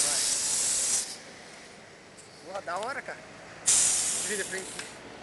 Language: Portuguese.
Vai. Boa, da hora, cara. Vira pra frente.